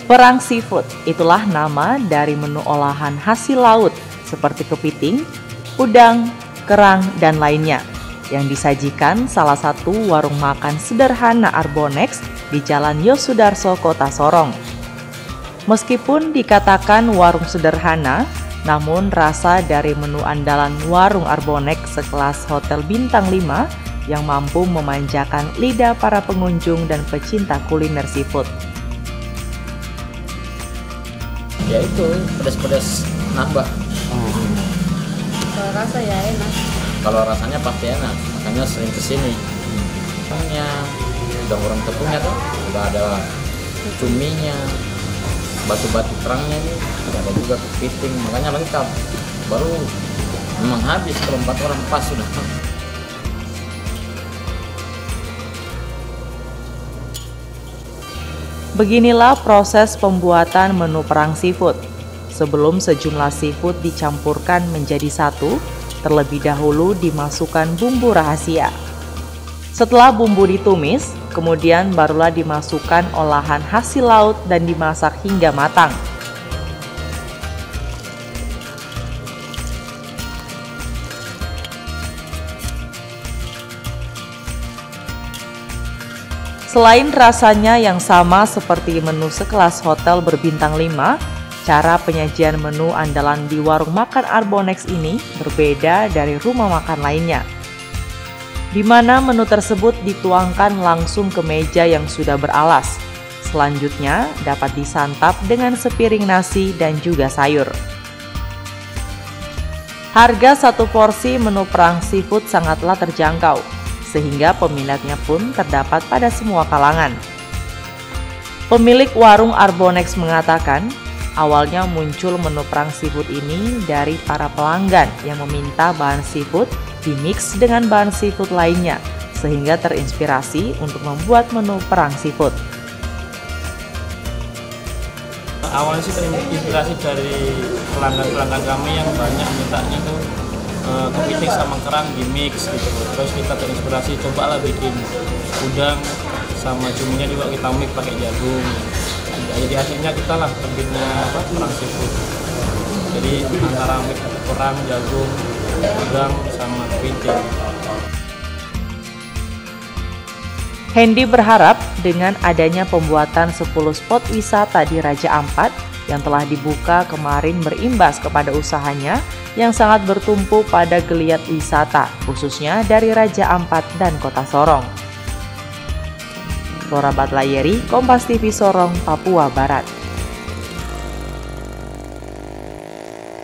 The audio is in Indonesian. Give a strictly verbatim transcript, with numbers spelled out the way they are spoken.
Perang seafood, itulah nama dari menu olahan hasil laut seperti kepiting, udang, kerang, dan lainnya yang disajikan salah satu warung makan sederhana Arbonex di Jalan Yosudarso, Kota Sorong. Meskipun dikatakan warung sederhana, namun rasa dari menu andalan warung Arbonex sekelas hotel bintang lima yang mampu memanjakan lidah para pengunjung dan pecinta kuliner seafood. Ya itu, pedas-pedas nambah. Hmm. Kalau rasa ya enak. Kalau rasanya pasti enak, makanya sering kesini. Soalnya udah orang tepungnya tuh, udah ada cuminya, batu-batu kerangnya nih, udah ada juga kepiting, makanya lengkap. Baru memang habis kalau empat orang pas sudah. Beginilah proses pembuatan menu perang seafood. Sebelum sejumlah seafood dicampurkan menjadi satu, terlebih dahulu dimasukkan bumbu rahasia. Setelah bumbu ditumis, kemudian barulah dimasukkan olahan hasil laut dan dimasak hingga matang. Selain rasanya yang sama seperti menu sekelas hotel berbintang lima, cara penyajian menu andalan di warung makan Arbonex ini berbeda dari rumah makan lainnya, di mana menu tersebut dituangkan langsung ke meja yang sudah beralas. Selanjutnya dapat disantap dengan sepiring nasi dan juga sayur. Harga satu porsi menu perang seafood sangatlah terjangkau, sehingga peminatnya pun terdapat pada semua kalangan. Pemilik warung Arbonex mengatakan, awalnya muncul menu perang seafood ini dari para pelanggan yang meminta bahan seafood dimix dengan bahan seafood lainnya, sehingga terinspirasi untuk membuat menu perang seafood. Awalnya sih terinspirasi dari pelanggan-pelanggan kami yang banyak mintanya tuh Uh, kepiting sama kerang di mix gitu. Terus kita terinspirasi cobalah bikin udang sama cuminya juga kita mix pakai jagung. Jadi hasilnya kita lah terbitnya apa perang seafood. Jadi antara mix kerang, jagung, udang sama kepiting. Hendy berharap dengan adanya pembuatan sepuluh spot wisata di Raja Ampat yang telah dibuka kemarin berimbas kepada usahanya yang sangat bertumpu pada geliat wisata, khususnya dari Raja Ampat dan Kota Sorong. Flora Batlayeri, Kompas T V Sorong, Papua Barat.